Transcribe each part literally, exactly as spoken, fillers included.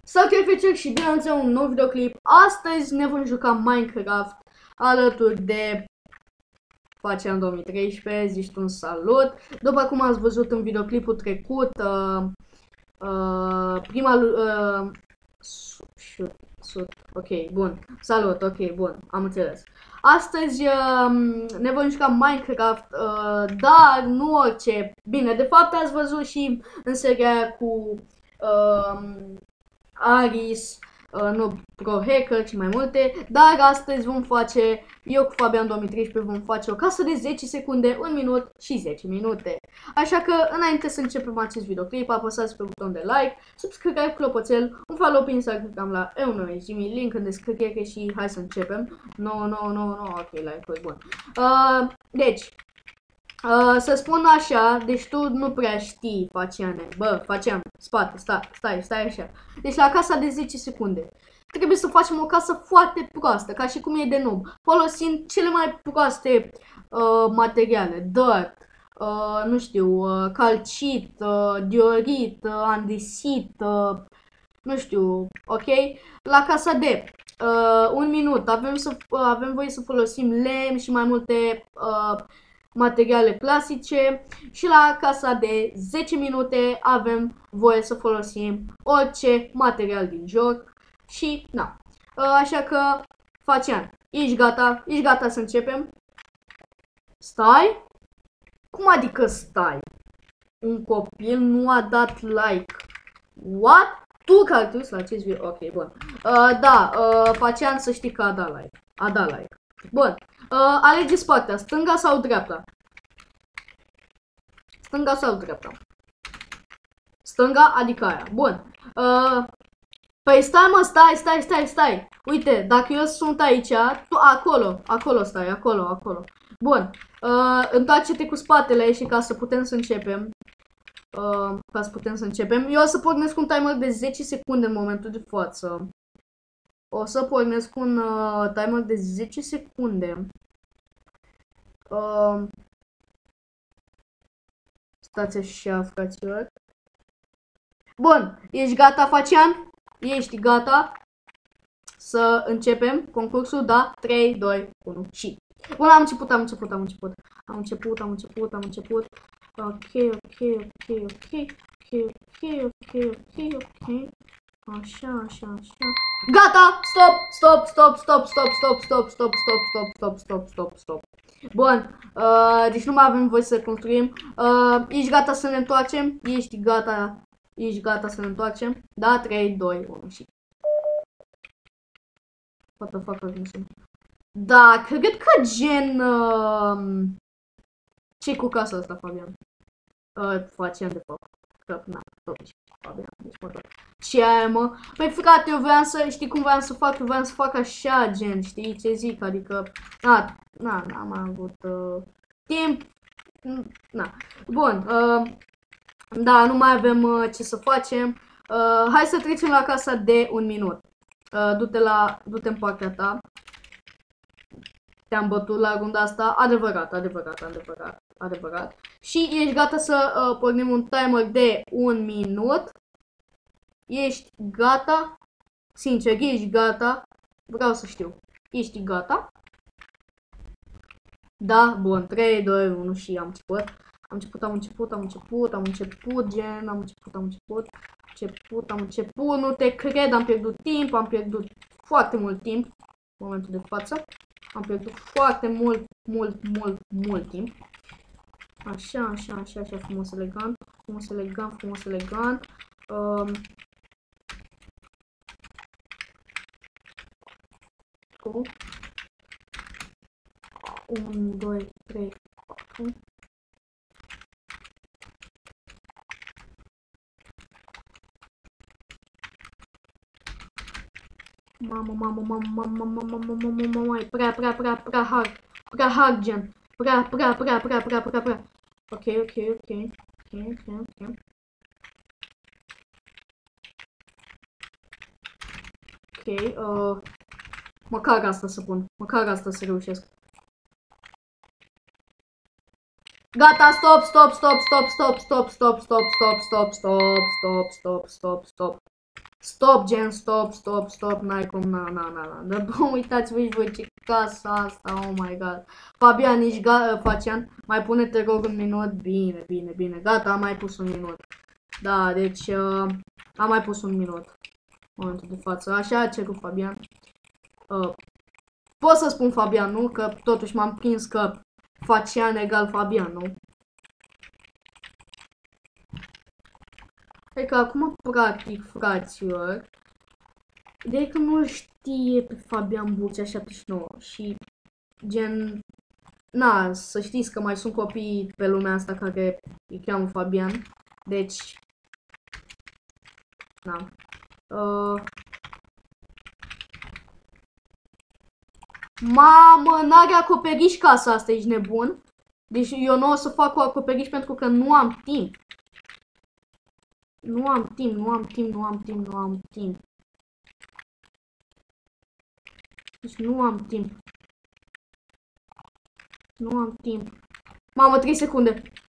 Salut și bine ați un nou videoclip. Astăzi ne vom juca Minecraft alături de Faceam două mii treisprezece, zici un salut. După cum ați văzut în videoclipul trecut, uh, uh, prima uh, shoot, shoot. Ok, bun. Salut, ok, bun, am înțeles. Astăzi uh, ne vom juca Minecraft, uh, dar nu orice. Bine, de fapt ați văzut și în seria cu uh, Aris, uh, nu Pro Hacker și mai multe, dar astăzi vom face, eu cu Fabian două mii treisprezece vom face o casă de zece secunde, un minut și zece minute. Așa că înainte să începem acest videoclip, apăsați pe butonul de like, subscribe, clopoțel, un follow pe Instagram la eunoregimi, link în descriere și hai să începem. No, no, no, no, ok, like-uri, bun. Uh, deci, Uh, să spun așa, deci tu nu prea știi, Faciane. Bă, Faceam, spate, stai, stai, stai așa. Deci la casa de zece secunde trebuie să facem o casă foarte proastă, ca și cum e de noob, folosind cele mai proaste uh, materiale, dirt, uh, nu știu, uh, calcit, uh, diorit, uh, andesit, uh, nu știu, ok? La casa de uh, un minut avem, să, uh, avem voie să folosim lemn și mai multe uh, materiale clasice și la casa de zece minute avem voie să folosim orice material din joc și na. Așa că, Facian, ești gata? Ești gata să începem? Stai? Cum adică stai? Un copil nu a dat like. What? Tu care te uiți la acest video? Ok, bun. Uh, da, uh, Facian să știi că a dat like. A dat like. Bun. Uh, alegeți partea, stânga sau dreapta? Stânga sau dreapta? Stânga, adică aia. Bun. Uh, păi stai mă, stai, stai, stai, stai. Uite, dacă eu sunt aici, tu acolo, acolo stai, acolo, acolo. Bun. Uh, întoarce-te cu spatele și ca să putem să începem. Uh, ca să putem să începem. Eu o să pornesc un timer de zece secunde în momentul de față. O să pornesc un uh, timer de zece secunde. Uh, stați așa, fraților. Bun, ești gata, Facian? Ești gata să începem concursul? Da? trei, doi, unu și... Bun, am început, am început, am început. Am început, am început, am început. Ok, ok, ok, ok, ok, ok, ok, ok, ok. Așa, așa, așa. Gata! Stop! Stop! Stop! Stop! Stop! Stop! Stop! Stop! Stop! Stop! Stop! Stop! Stop! Stop! Bun. Uh, deci nu mai avem voie să construim. Uh, ești gata să ne întoarcem? Ești gata? Ești gata să ne întoarcem? Da? trei, doi, unu și... What the fuck are you? Da, cred că gen... Uh, ce-i cu casa asta, Fabian? Uh, Faciam de fapt. Că, na, totuși. Fabian, deci mă tot. Ce aia, mă? Păi frate, eu voiam să, știi cum voiam să fac? Eu voiam să fac așa, gen, știi ce zic? Adică, na, na, n-am avut uh, timp. Na. Bun, uh, da, nu mai avem uh, ce să facem. Uh, hai să trecem la casa de un minut. Uh, du-te la, du-te în partea ta. Te-am bătut la runda asta. Adevărat, adevărat, adevărat, adevărat. Și ești gata să uh, pornim un timer de un minut. Ești gata? Sincer, ești gata? Vreau să știu. Ești gata? Da? Bun. trei, doi, unu și am început. Am început, am început, am început, am început, gen, am început, am început, început, am început, nu te cred, am pierdut timp, am pierdut foarte mult timp în momentul de față. Am pierdut foarte mult, mult, mult, mult timp. Așa, așa, așa, așa, frumos, elegant, frumos, elegant, frumos, elegant. Um, cu unu, doi, trei, patru. Mamă, mamă, mamă, mamă, mamă, mamă, mamă, mamă, e prea, prea, prea, prea hard, prea hard, gen, prea, prea, prea, prea, prea, prea, prea. Ok, ok, ok, ok, ok, ok. Ok, uh, măcar asta să pun, măcar asta să reușesc. Gata, stop, stop, stop, stop, stop, stop, stop, stop, stop, stop, stop, stop, stop, stop, stop. Stop, gen, stop, stop, stop, n-ai cum, na, na, na, na. Dar bă, uitați-vă și voi ce casa asta, oh my god. Fabian, nici ga Facian, mai pune te rog un minut, bine, bine, bine, gata, am mai pus un minut. Da, deci, uh, am mai pus un minut. În momentul de față, așa a cerut Fabian. Uh, pot să spun Fabian, nu? Că totuși m-am prins că Facian egal Fabian, nu? Cred că acum, practic, fraților, de că nu știe pe Fabian Burcea șaptezeci și nouă și gen, na, să știți că mai sunt copii pe lumea asta care îi cheamă Fabian, deci, na, uh, mamă, n-are acoperiș casa asta, ești nebun? Deci eu nu o să fac o acoperiș pentru că nu am timp. Nu am timp, nu am timp, nu am timp, nu am timp. Deci nu am timp. Nu am timp. Mamă, trei secunde.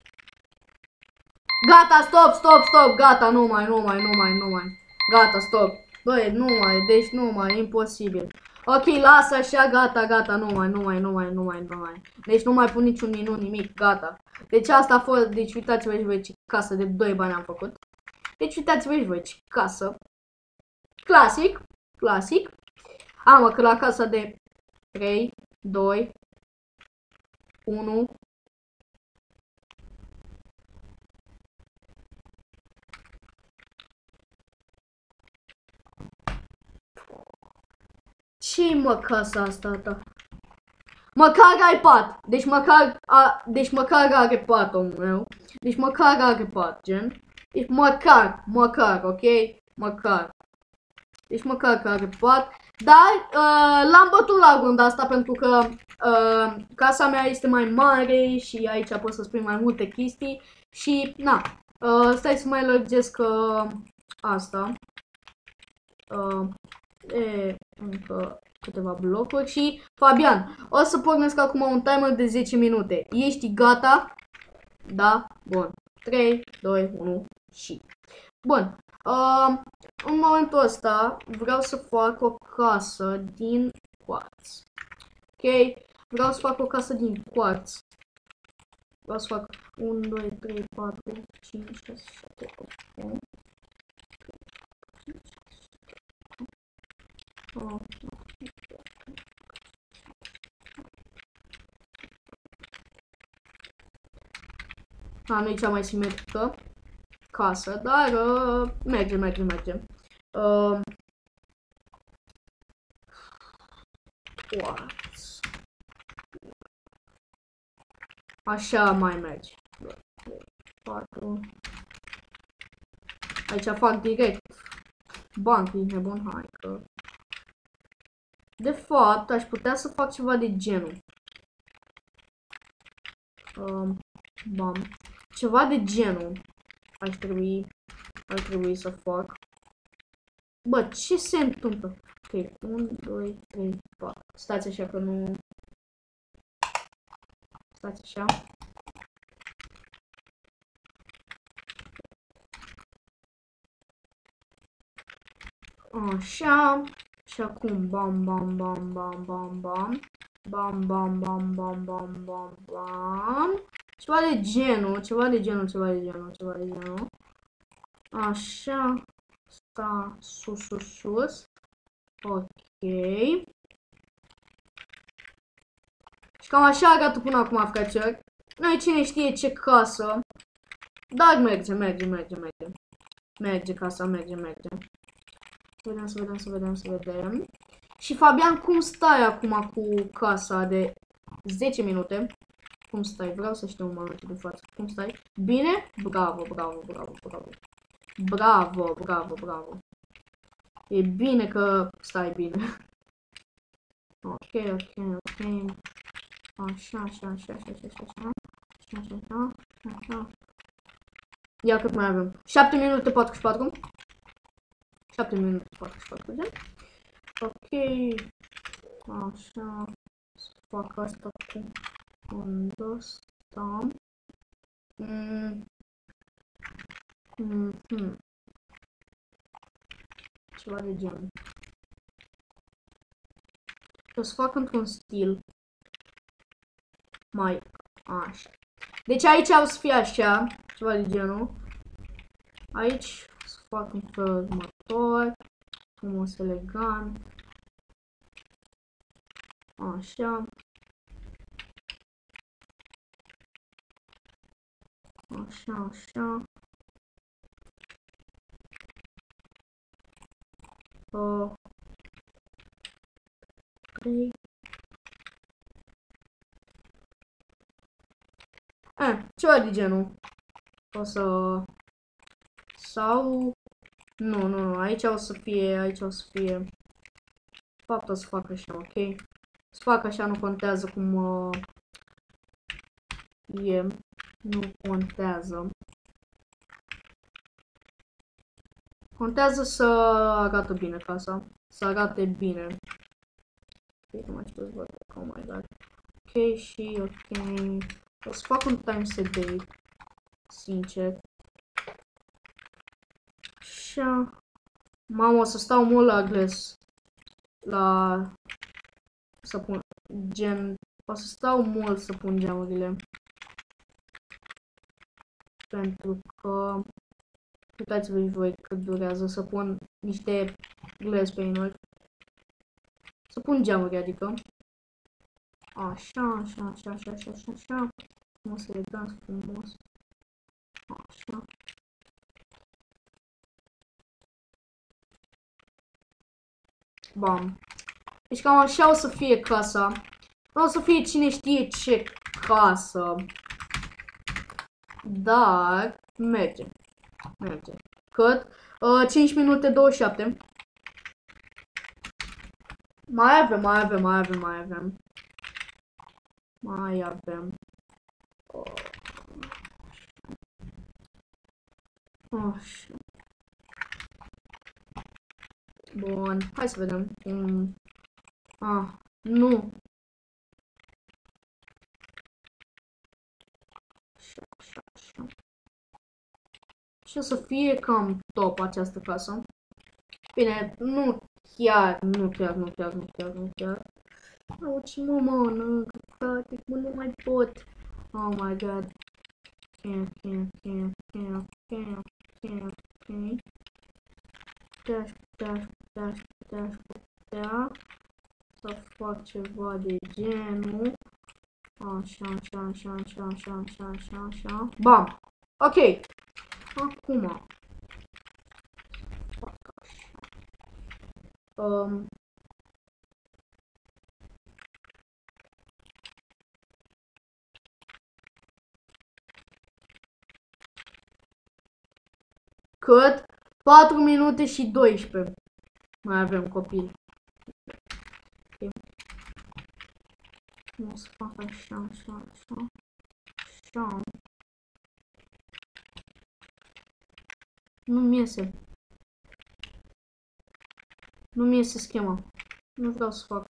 Gata, stop, stop, stop, gata, nu mai, nu mai, nu mai, nu mai. Gata, stop. Băi, nu mai, deci nu mai, imposibil. Ok, lasă așa, gata, gata, nu mai, nu mai, nu mai, nu mai, nu mai. Deci nu mai pun niciun minut, nimic, gata. Deci asta a fost, deci uitați-vă și voi ce casă de doi bani am făcut. Deci uitați-vă și voi ce casă. Clasic, clasic. Am mă, că la casa de trei, doi, unu. Ce-i mă casa asta ta? Măcar ai pat. Deci măcar, a, deci măcar are patul meu. Deci măcar are pat, gen. Deci măcar, măcar, ok? Măcar. Deci măcar că are pat. Dar uh, l-am bătut la runda asta pentru că uh, casa mea este mai mare și aici pot să spun mai multe chestii. Și, na, uh, stai să mai lărgesc uh, asta. Uh, e, încă câteva blocuri și Fabian, o să pornesc acum un timer de zece minute. Ești gata? Da? Bun. trei, doi, unu și... Bun. Uh, în momentul ăsta vreau să fac o casă din quartz. Ok? Vreau să fac o casă din quartz. Vreau să fac unu, doi, trei, patru, cinci, șase, șapte, opt, nouă. Oh. A, nu e cea mai simetrică casă, dar uh, merge, merge, merge. Uh, Așa mai merge. patru. Aici fac direct bani, e nebun, hai că... De fapt, aș putea să fac ceva de genul. Uh, bam. Ceva de genul. Aș trebui, ar trebui să fac. Bă, ce se întâmplă? Ok, unu, doi, trei, patru. Stați așa că nu... Stați așa. Așa. Și acum bam, bam, bam, bam, bam, bam. Bam, bam, bam, bam, bam, bam, bam. Ceva de genul, ceva de genul, ceva de genul, ceva de genul. Așa. Sta sus, sus, sus. Ok. Și cam așa arată până acum, fraților. Noi cine știe ce casă. Dar merge, merge, merge, merge. Merge casa, merge, merge. Să vedem, să vedem, să vedem, să vedem. Și Fabian, cum stai acum cu casa de zece minute? Cum stai? Vreau să știu un moment de față. Cum stai? Bine? Bravo, bravo, bravo, bravo. Bravo, bravo, bravo. E bine că stai bine. Ok, ok, ok. Așa, așa, așa, așa, așa, așa. Așa, așa, așa, așa. Ia cât mai avem. șapte minute patruzeci și patru. șapte minute patruzeci și patru, de? Ok. Așa. Să fac asta cu undă ăsta. Mm. Mm -hmm. Ceva de genul. O să fac într-un stil mai așa. Deci aici o să fie așa, ceva de genul. Aici o să fac un fel următor, frumos, elegant. Așa. Așa, așa. Uh, trei. Eh, ceva de genul. O să... Sau... Nu, nu, nu, aici o să fie, aici o să fie... De fapt o să fac așa, ok? Să fac așa, nu contează cum... Uh, e... Nu contează. Contează să arată bine casa. Să arate bine. Ok, mai știu să văd. Oh my god. Ok, și ok. O să fac un time set de sincer. Așa. Mamă, o să stau mult la gles. La... Să pun... Gen... O să stau mult să pun geamurile. Pentru că... Uitați-vă voi cât durează să pun niște glass pane-uri. Să pun geamuri, adică. Așa, așa, așa, așa, așa, așa, așa. Frumos, elegant, frumos. Așa. Bam. Deci cam așa o să fie casa. Nu o să fie cine știe ce casă. Dar merge. Merge. Cât? Uh, cinci minute douăzeci și șapte. Mai avem, mai avem, mai avem, mai avem. Mai avem. Așa. Bun, hai să vedem. Mm. Ah, nu. Așa, așa, așa. Și o să fie cam top această casă. Bine, nu chiar, nu chiar, nu chiar, nu chiar, nu chiar. Auci, mă, mănânc, frate, cum nu mai pot. Oh my god. Ok, ok, ok, ok, ok, ok, ok. Putea, putea, putea, putea, putea să fac ceva de genul. Așa, așa, așa, așa, așa, așa, așa, așa. Bam! Ok. Acum. Fac așa. Um. Cât? patru minute și doisprezece. Mai avem copil. Okay. O să fac așa, așa, așa. Așa. Nu-mi iese. Nu-mi iese schema. Nu vreau să fac.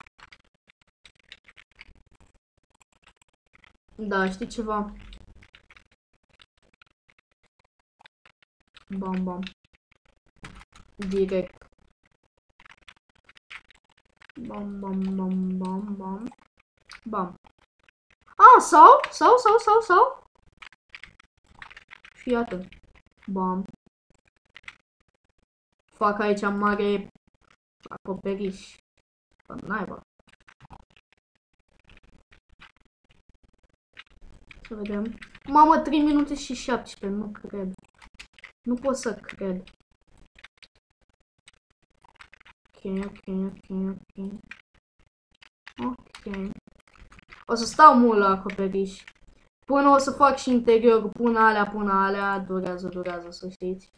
Da, știi ceva? Bam, bam. Direct. Bam, bam, bam, bam, bam. Bam. A, sau? Sau, sau, sau, sau? Fii atent. Bam. Fac aici mare acoperiș. Naiba. Să vedem. Mamă, trei minute și șaptesprezece, nu cred. Nu pot să cred. Ok, ok, ok, ok. Ok. O să stau mult la acoperiș. Până o să fac și interiorul, pun alea, pun alea, durează, durează, să știți.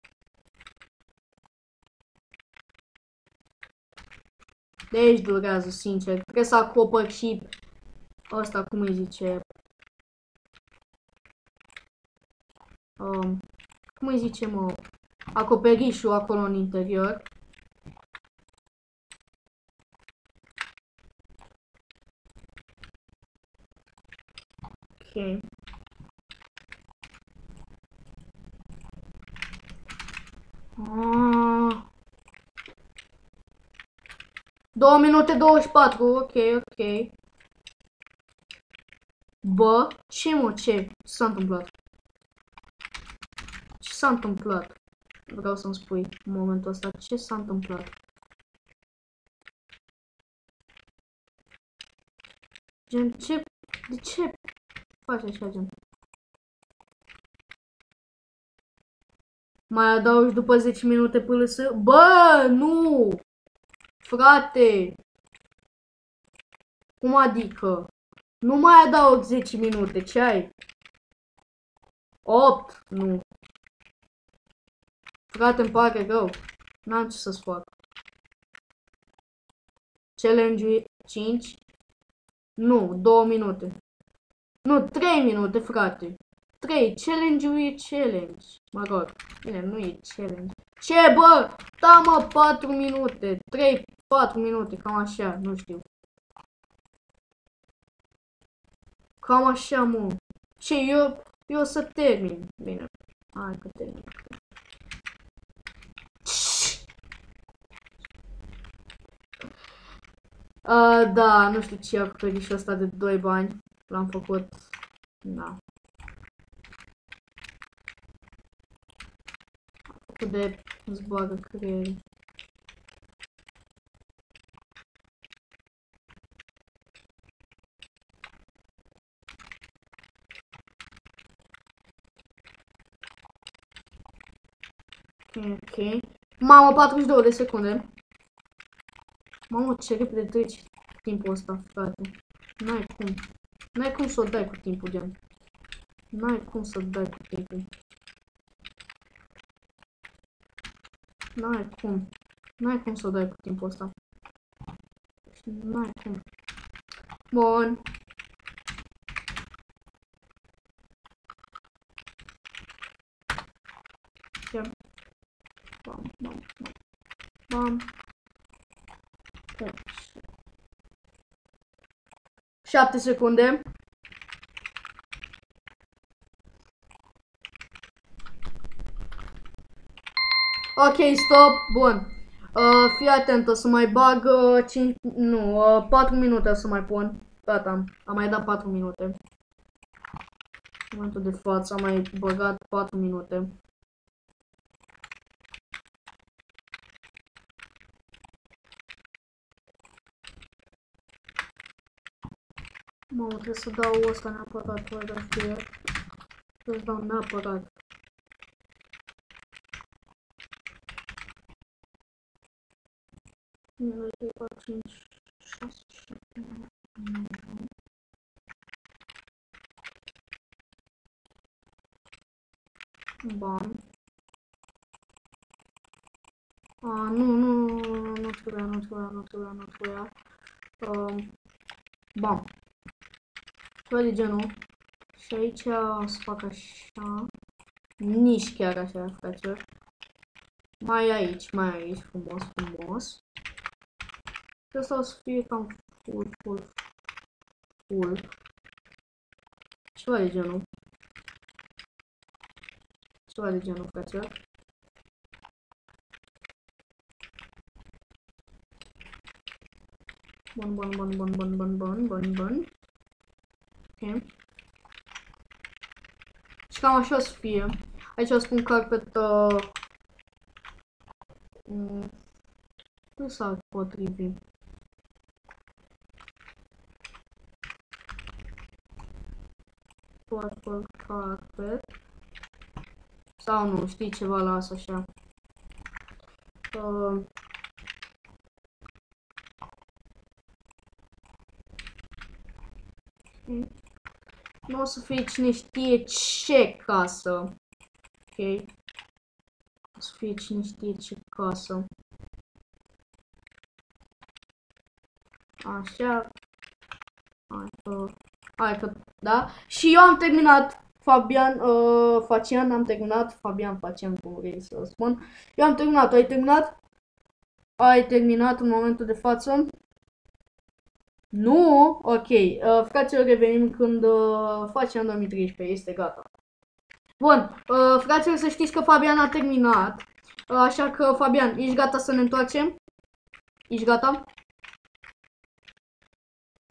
Deci durează, sincer. Trebuie să acopăr și ăsta, cum îi zice... Um, cum îi zice, mă? Acoperișul acolo în interior. Ok. Ah. două minute douăzeci și patru, ok, ok. Bă, ce mă, ce? Ce s-a întâmplat? Ce s-a întâmplat? Vreau să-mi spui în momentul ăsta ce s-a întâmplat. Gen, ce? De ce faci așa, gen? Mai adaugi după zece minute până să... Bă, nu! Frate! Cum adică? Nu mai adaug zece minute, ce ai? opt, nu. Frate, îmi pare rău. N-am ce să-ți fac. Challenge cinci. Nu, două minute. Nu, trei minute, frate. trei, challenge-ul e challenge. Mă rog, bine, nu e challenge. Ce, bă? Da, mă, patru minute. trei, patru minute, cam așa, nu știu. Cam așa, mă. Ce, eu, eu o să termin. Bine, hai că termin. Uh, da, nu știu ce acoperișul ăsta de doi bani. L-am făcut. Da. Făcut de zboară creierii. Ok. Mamă, patruzeci și două de secunde. Mamă, ce repede treci timpul ăsta, frate. N-ai cum. N-ai cum să o dai cu timpul, gen. N-ai cum să dai cu timpul. N-ai cum. N-ai cum să o dai cu timpul ăsta. N-ai cum. Bun. Ia. Bam, bam, bam. Bam. șapte secunde. Ok, stop. Bun. Uh, fii atent, o să mai bag uh, cinci, nu, uh, patru minute o să mai pun. Gata, am, am mai dat patru minute. În momentul de față am mai băgat patru minute. Mamă, trebuie să dau ăsta neapărat, bă, dar știu. Trebuie să dau neapărat. unu, doi, patru, cinci, șase, șapte, nouă. Bam. A, nu, nu, nu trebuia, nu trebuia, nu trebuia, nu trebuia. Um, bam. Ceva de genul. Și aici o să fac așa. Nici chiar așa, fraților. Mai aici, mai aici, frumos, frumos. Și asta o să fie cam full, full, full. Ceva de genul. Ceva de genul, fraților. Bun, bun, bun, bun, bun, bun, bun, bun, bun. Ok. Și cam așa o să fie. Aici o să pun carpet. Uh, um, nu s-ar potrivi. Purple carpet. Sau nu, știi ceva, las așa. Uh, Nu o să fie cine știe ce casă. Ok. O să fie cine știe ce casă. Așa. Hai că... Hai că... Da? Și eu am terminat. Fabian, uh, Facian, am terminat. Fabian, Facian, cum vrei să spun. Eu am terminat. Ai terminat? Ai terminat în momentul de față? Nu? Ok. Uh, fraților, revenim când uh, facem două mii treisprezece. Este gata. Bun. Uh, fraților, să știți că Fabian a terminat. Uh, așa că, Fabian, ești gata să ne întoarcem? Ești gata?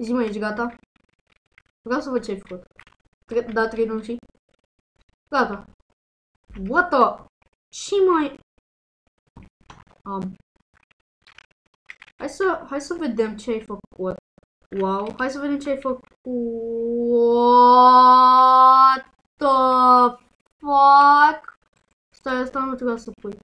Zi-mă, ești gata? Vreau să văd ce ai făcut. Tre da, trei drum și... Gata. What the... Ce mai... Um. Hai să... Hai să vedem ce ai făcut. Wow. Hai să vedem ce ai făcut. What the fuck? Stai, asta nu trebuia să pui.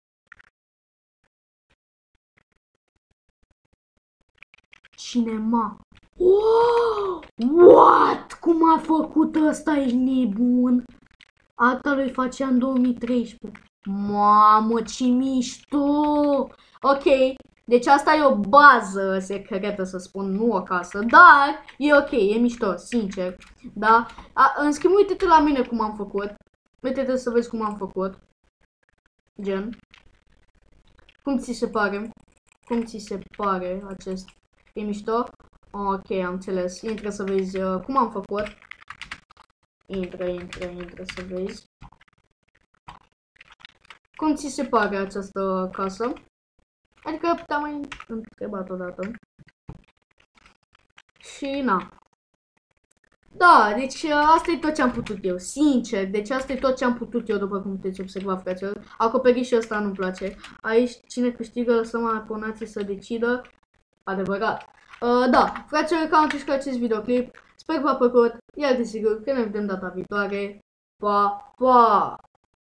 Cinema. Oh! What? Cum a făcut ăsta? Ești nebun? Asta lui facea în două mii treisprezece. Mamă, ce mișto! Ok, deci asta e o bază secretă, să spun, nu o casă, dar e ok, e mișto, sincer, da? A, în schimb, uite-te la mine cum am făcut. Uite-te să vezi cum am făcut. Gen. Cum ți se pare? Cum ți se pare acest? E mișto? Ok, am înțeles. Intră să vezi uh, cum am făcut. Intră, intră, intră să vezi. Cum ți se pare această casă? Adică te-am mai întrebat odată. Și na. Da, deci asta e tot ce am putut eu, sincer. Deci asta e tot ce am putut eu, după cum puteți observa, fraților. Acoperișul ăsta nu-mi place. Aici cine câștigă, lăsăm abonații să decidă. Adevărat. Uh, da, fraților, cam atât cu acest videoclip. Sper că v-a plăcut. Iar desigur că ne vedem data viitoare. Pa, pa!